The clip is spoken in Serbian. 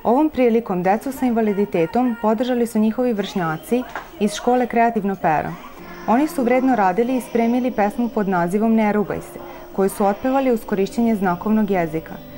Ovom prilikom decu sa invaliditetom podržali su njihovi vršnjaci iz škole Kreativno pero. Oni su vredno radili i spremili pesmu pod nazivom Ne rugaj se, koju su otpevali uz korišćenje znakovnog jezika.